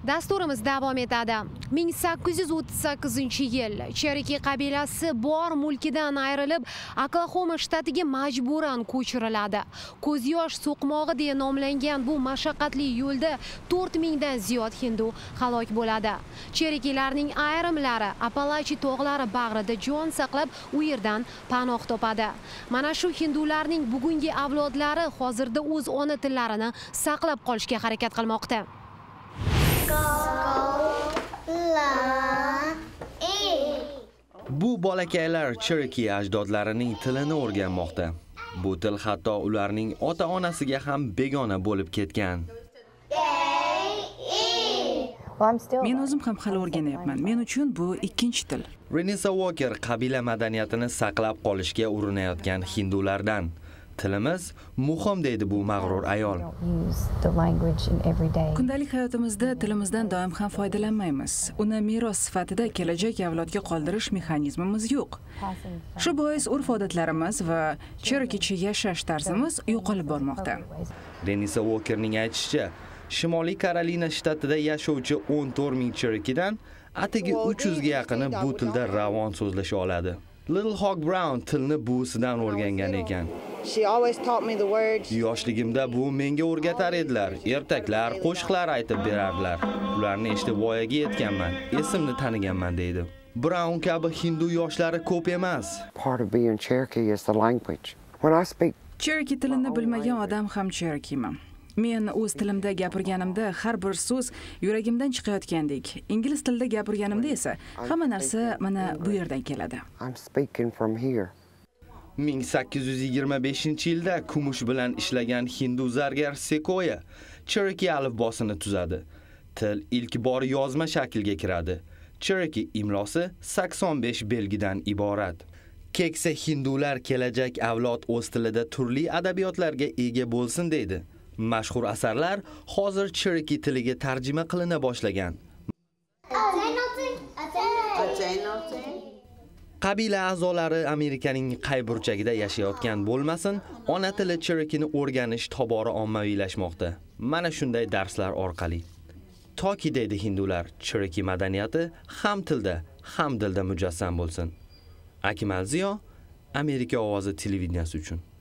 Dasturimiz davom etadi. 1838-yil Cherokee qabilasi bor mulkidan ayrilib, Oklahoma shtatiga majburan ko'chiriladi. Ko'z yosh so'qmog'i deya nomlangan bu mashaqqatli yo'lda 4000 dan ziyod hindu halok bo'ladi. Cherokeelarning ayrimlari Appalachi tog'lari bag'rida jon saqlab, u yerdan panoh topadi. Mana shu hindularning bugungi avlodlari hozirda o'z ona tillarini saqlab qolishga harakat qilmoqda. Bu bolakaylar Cherokee ajdodlarining tilini o'rganmoqda. Bu til hatto ularning ota-onasiga ham begona bo'lib ketgan. Men o'zim ham hali o'rganyapman. Men uchun bu ikkinchi til. Renisa Walker qabila madaniyatini saqlab qolishga urinayotgan hindulardan. Tilimiz muhim deydi bu mag'rur ayol. Kundalik hayotimizda tilimizdan doim ham foydalanmaymiz. Uni meros sifatida kelajak avlodga qoldirish mexanizmimiz yo'q. Shu bois urf-odatlarimiz va Cherokeecha yashash tarzimiz yo'qolib bormoqda. Renisa Walkerning aytishicha, Shimoliy Karolina shtatida yashovchi 14000 Cherokeedan atigi 300 ga yaqini bu tilda ravon so'zlasha oladi. Little Hawk Brown tilni buvisidan o'rgangan ekan. Yoshligimda bu menga o'rgatar edilar. Ertaklar, qo'shiqlar aytib berardilar. Ularni eshitib voyaga yetganman. Esimni taniganman deydi. Brown kabi hindu yoshlari ko'p emas. Cherokee tilini bilmagan odam ham Cherokeeman. Men o'z tilimda gapirganimda har bir so'z yuragimdan chiqayotgandek. Ingliz tilida gapirganimda esa hamma narsa mana bu yerdan keladi. 1825-yilda kumush bilan ishlagan hindu zargar Sequoia Cherokee alifbosini tuzadi. Til ilk bor yozma shaklga kiradi. Cherokee imlosi 85 belgidan iborat. Keksa hindular kelajak avlod o'z tilida turli adabiyotlarga ega bo'lsin deydi. Mashhur asarlar hozir Cherokee tiliga tarjima qilina boshlagan. Qabila a'zolari Amerikaning qay burchagida yashayotgan bo'lmasin, ona tili Cherokeeni o'rganish tobora ommaviylashmoqda. Mana shunday darslar orqali. Toki deydi hindular, Cherokee madaniyati ham tilda, ham dilda mujassam bo'lsin. Akmal Ziyo, Amerika ovozi televideniyasi uchun.